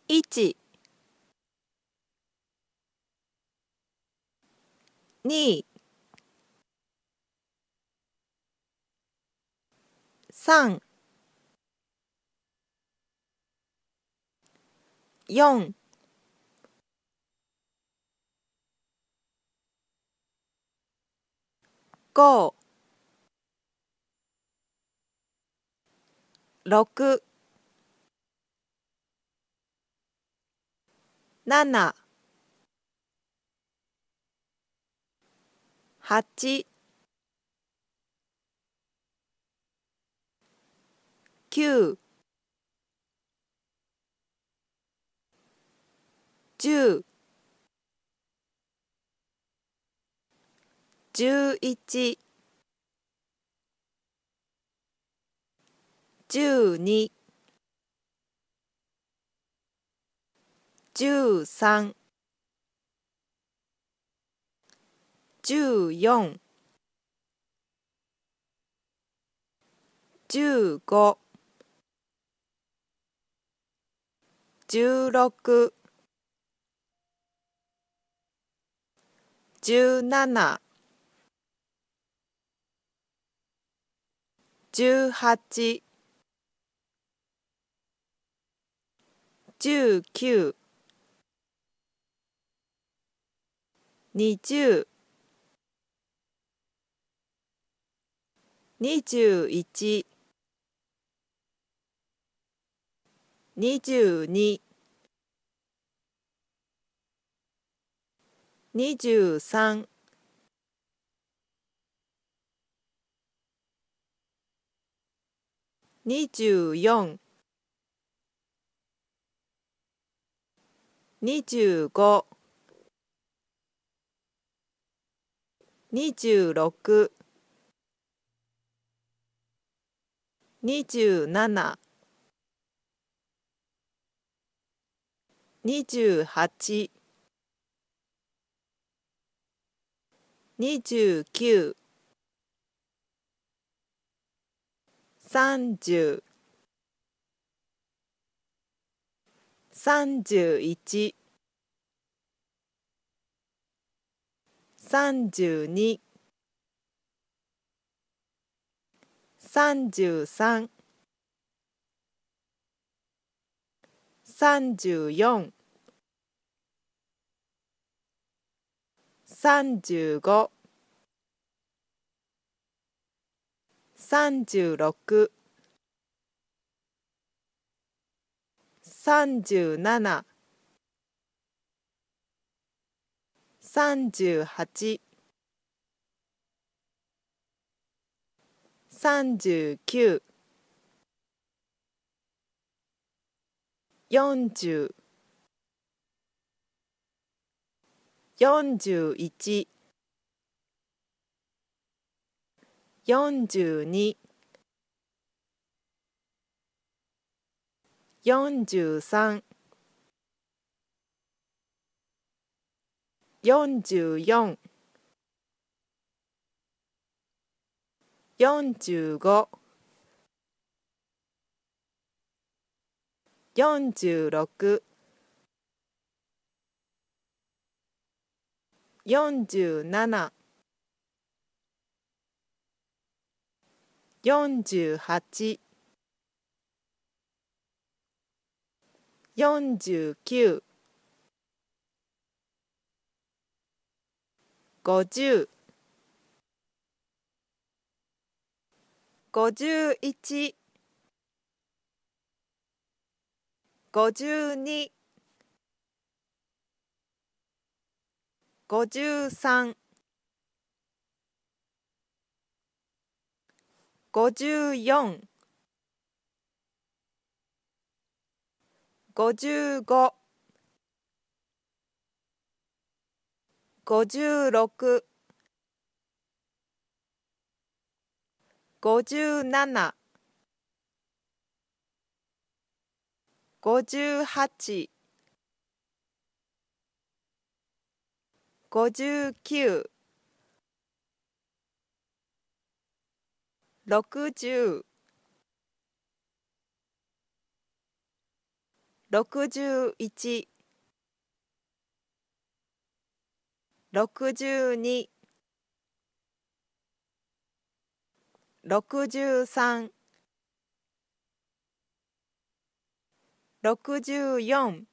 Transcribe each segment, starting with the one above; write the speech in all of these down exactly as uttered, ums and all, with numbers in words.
いち、に、さん、よん、ご、ろく、なな、はち、きゅう、じゅう、じゅういち、じゅうに、じゅうさん、じゅうよん、じゅうご、じゅうろく、じゅうなな、じゅうはち、じゅうきゅう、にじゅう、にじゅういち、にじゅうに、にじゅうさん、にじゅうよん、にじゅうご、にじゅうろく、にじゅうなな、にじゅうはち、にじゅうきゅう、さんじゅう、さんじゅういち、さんじゅうに、さんじゅうさん、さんじゅうよん、さんじゅうご、さんじゅうろく、さんじゅうなな、さんじゅうはち、さんじゅうきゅう、よんじゅう、よんじゅういち、よんじゅうに、よんじゅうさん、よんじゅうよん、よんじゅうご、よんじゅうろく、よんじゅうなな、よんじゅうはち、よんじゅうきゅう、ごじゅう、ごじゅういち、ごじゅうに、ごじゅうさん、ごじゅうよん、ごじゅうご、ごじゅうろく、ごじゅうなな、ごじゅうはち、ごじゅうきゅう、ろくじゅう、 ろくじゅういち、ろくじゅうに、ろくじゅうさん、ろくじゅうよん、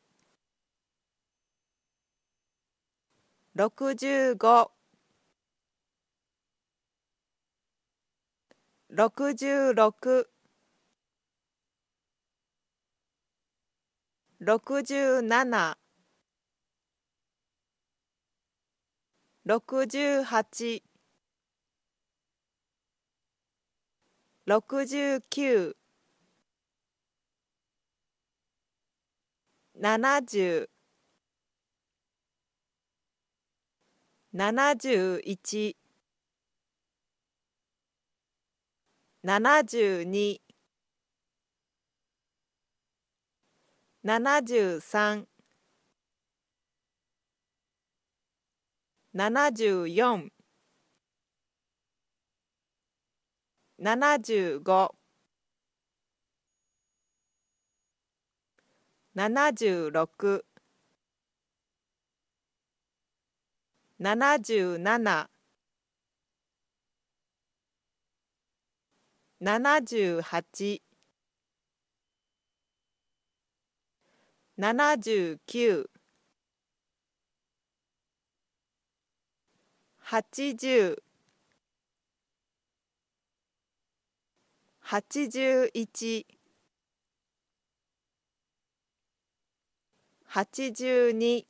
ろくじゅうご、ろくじゅうろく、ろくじゅうなな、ろくじゅうはち、ろくじゅうきゅう、ななじゅう、ななじゅういち、ななじゅうに、ななじゅうさん、ななじゅうよん、ななじゅうご、ななじゅうろく、ななじゅうなな、ななじゅうはち、ななじゅうきゅう、はちじゅう、はちじゅういち、はちじゅうに、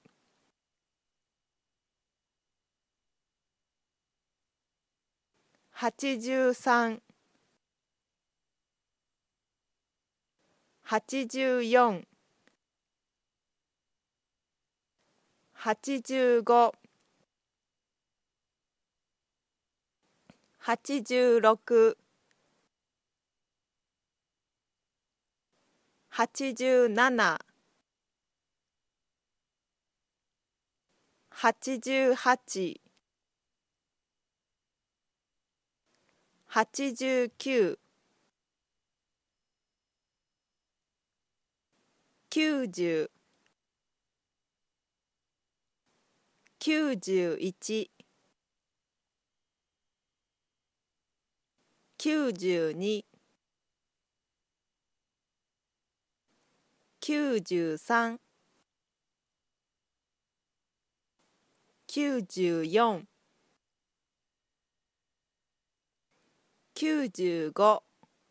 はちじゅうさん、はちじゅうよん、はちじゅうご、はちじゅうろく、はちじゅうなな、はちじゅうはち、はちじゅうきゅう、きゅうじゅう、きゅうじゅういち、きゅうじゅうに、きゅうじゅうさん、きゅうじゅうよん、きゅうじゅうご、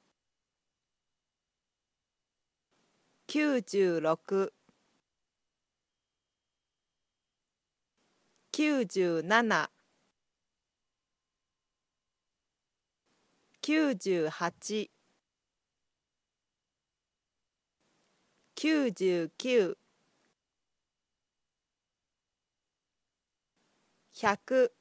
きゅうじゅうろく、きゅうじゅうなな、きゅうじゅうはち、きゅうじゅうきゅう、ひゃく、